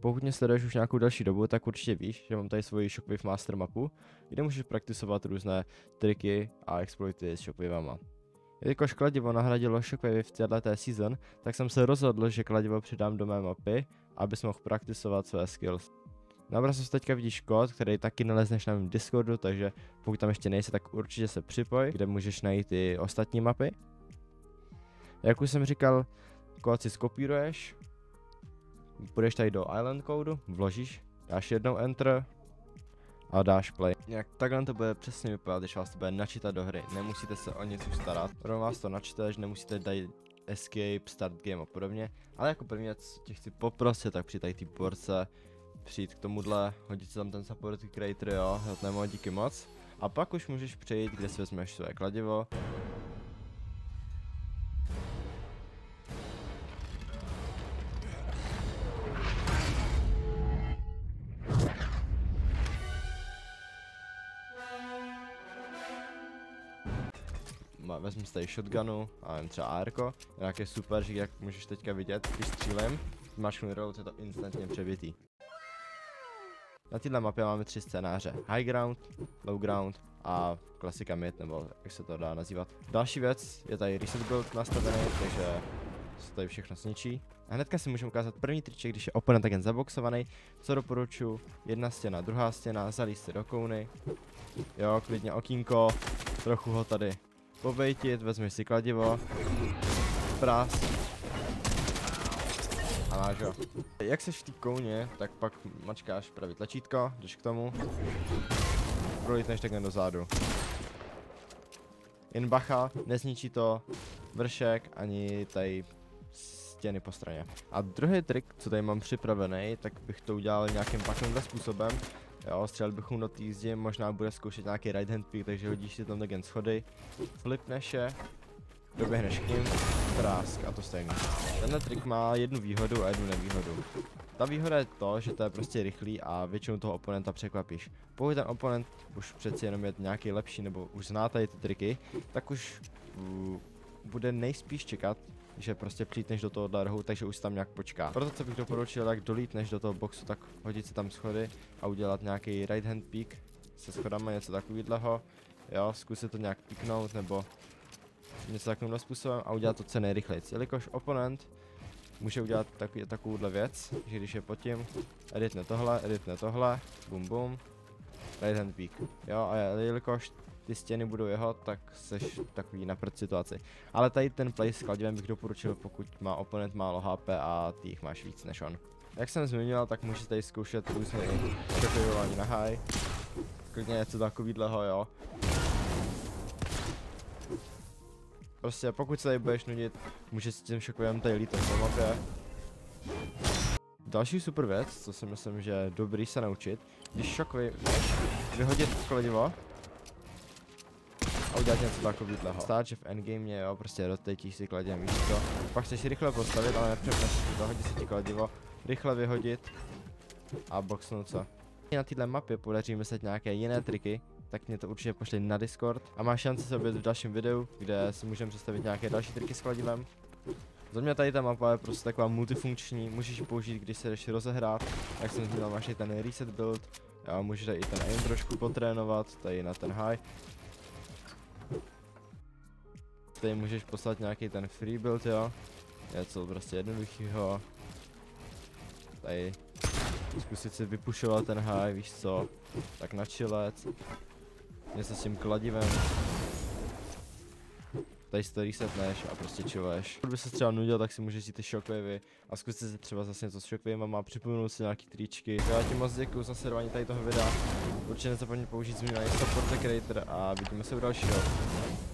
Pokud mě sleduješ už nějakou další dobu, tak určitě víš, že mám tady svoji Shockwave Master mapu, kde můžeš praktisovat různé triky a exploity s Shockwavama. Jelikož kladivo nahradilo Shockwave v této season, tak jsem se rozhodl, že kladivo přidám do mé mapy, abys mohl praktisovat své skills. Na obrazu teďka vidíš kód, který taky nalezneš na mém Discordu, takže pokud tam ještě nejsi, tak určitě se připoj, kde můžeš najít i ostatní mapy. Jak už jsem říkal, kód si skopíruješ, půjdeš tady do Island Code, vložíš, dáš jednou Enter a dáš Play. Jak takhle to bude přesně vypadat, když vás to bude načítat do hry, nemusíte se o nic už starat, rovnou vás to načteš, nemusíte dát Escape, Start Game a podobně, ale jako první věc tě chci poprosit, tak při tady té borce přijít k tomuhle, hodit si tam ten support creator, jo, Nemo, díky moc. A pak už můžeš přejít, kde si vezmeš své kladivo. Vezmu si tady shotgunu a jen třeba ARko, jak je super, že jak můžeš teďka vidět, když střílím, máš reload, je to instantně přebitý. Na této mapě máme 3 scénáře, High Ground, Low Ground a klasika mid, nebo jak se to dá nazývat. Další věc, je tady reset build nastavený, takže se tady všechno zničí. A hnedka si můžeme ukázat první triček, když je oponent agent zaboxovaný, co doporučuji, jedna stěna, druhá stěna, zalíst si do kouny, jo, klidně okýnko, trochu ho tady pobejtit, vezmeš si kladivo, prás a máš ho. Jak seš v té kouně, tak pak mačkáš pravý tlačítko, jdeš k tomu, prolítneš takhle dozadu. Jen bacha, nezničí to vršek ani tady stěny po straně. A druhý trik, co tady mám připravený, tak bych to udělal nějakým takovýmhle způsobem. Jo, střelil bychom do té zdi, možná bude zkoušet nějaký right hand pick, takže hodíš si tam takhle schody, flipneš je, doběhneš k ním, trásk a to stejný. Tenhle trik má jednu výhodu a jednu nevýhodu. Ta výhoda je to, že to je prostě rychlý a většinou toho oponenta překvapíš. Pokud ten oponent už přeci jenom je nějaký lepší nebo už zná tady ty triky, tak už bude nejspíš čekat, že prostě přijítneš do tohohle rohu, takže už tam nějak počká. Proto co bych doporučil, jak dolítneš do toho boxu, tak hodit si tam schody a udělat nějaký right hand peek se schodama, něco takového. Jo, zkusit to nějak piknout nebo něco takovým způsobem a udělat to co nejrychleji. Jelikož oponent může udělat takovouhle věc, že když je pod tím, editne tohle, bum bum, right hand peek. Jo, a jelikož ty stěny budou jeho, tak seš takový na prd situaci. Ale tady ten play s kladivem bych doporučil, pokud má oponent málo HP a ty jich máš víc než on. Jak jsem zmiňoval, tak můžete tady zkoušet různé shockwaveování na high. Klidně něco takovýhleho, jo. Prostě pokud se tady budeš nudit, můžeš s tím shockwavem tady lítat po mapě. Další super věc, co si myslím, že je dobrý se naučit, když shockwave vyhodit kladivo a udělat něco takovýhleho. Stát, že v endgame, jo, prostě rotatíš si kladivem, víš co, pak chceš rychle postavit, ale nepřepneš to, hodit si ti kladivo, rychle vyhodit a boxnout se. Na této mapě podaří myslet nějaké jiné triky, tak mě to určitě pošli na Discord a máš šanci se objevit v dalším videu, kde si můžeme představit nějaké další triky s kladivem. Za mě tady ta mapa je prostě taková multifunkční, můžeš ji použít, když se jdeš rozehrát, jak jsem zmínil, máš tady ten reset build, jo, můžeš tady i ten aim trošku potrénovat, tady na ten high. Tady můžeš poslat nějaký ten free build, jo, něco prostě jednoduchého. Tady zkusit si vypušovat ten high, víš co, tak na chillec, něco s tím kladivem. Tady si to resetneš a prostě chilluješ. Pokud by se třeba nudil, tak si můžeš jít ty shockwavy a zkusit si třeba zase něco s shockwavem a připomenout si nějaký tričky. Já ti moc děkuju za sledování tady toho videa. Určitě nezapomeň použít zmíněný support creator a vidíme se u dalšího.